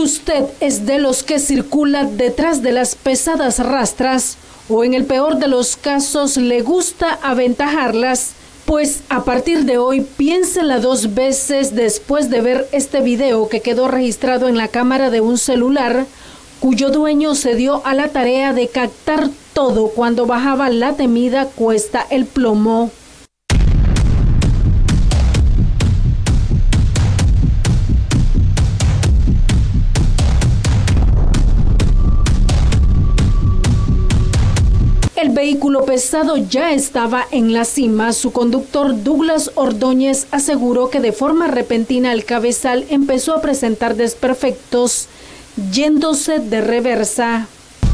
¿Usted es de los que circula detrás de las pesadas rastras o en el peor de los casos le gusta aventajarlas? Pues a partir de hoy piénsela dos veces después de ver este video que quedó registrado en la cámara de un celular, cuyo dueño se dio a la tarea de captar todo cuando bajaba la temida Cuesta El Plomo. El vehículo pesado ya estaba en la cima. Su conductor Douglas Ordóñez aseguró que de forma repentina el cabezal empezó a presentar desperfectos, yéndose de reversa.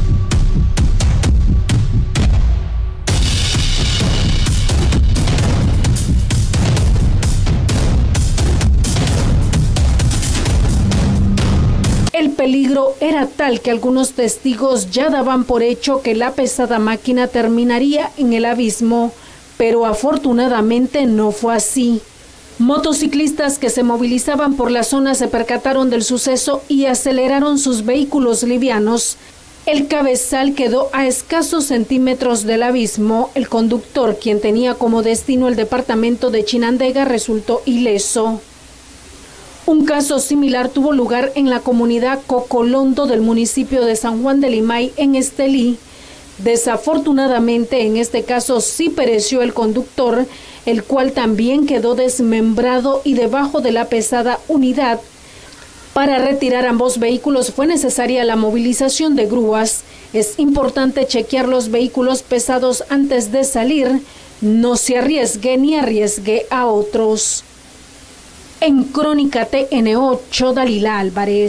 El peligro era tal que algunos testigos ya daban por hecho que la pesada máquina terminaría en el abismo, pero afortunadamente no fue así. Motociclistas que se movilizaban por la zona se percataron del suceso y aceleraron sus vehículos livianos. El cabezal quedó a escasos centímetros del abismo. El conductor, quien tenía como destino el departamento de Chinandega, resultó ileso. Un caso similar tuvo lugar en la comunidad Cocolondo del municipio de San Juan de Limay, en Estelí. Desafortunadamente, en este caso sí pereció el conductor, el cual también quedó desmembrado y debajo de la pesada unidad. Para retirar ambos vehículos fue necesaria la movilización de grúas. Es importante chequear los vehículos pesados antes de salir. No se arriesgue ni arriesgue a otros. En Crónica TN8, Dalila Álvarez.